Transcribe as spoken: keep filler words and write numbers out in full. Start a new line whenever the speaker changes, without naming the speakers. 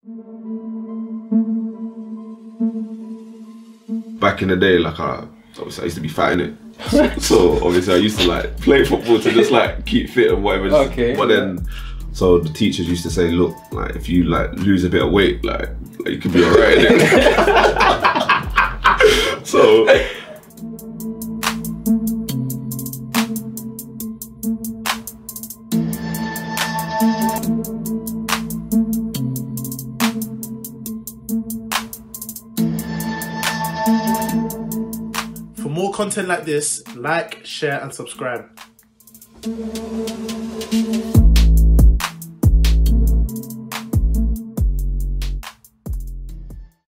Back in the day, like I, obviously I used to be fat in it. So, so obviously I used to like play football to just like keep fit and whatever. Just,
okay.
But then, so the teachers used to say, look, like if you like lose a bit of weight, like, like you could be alright in it. So.
For more content like this, like, share and subscribe.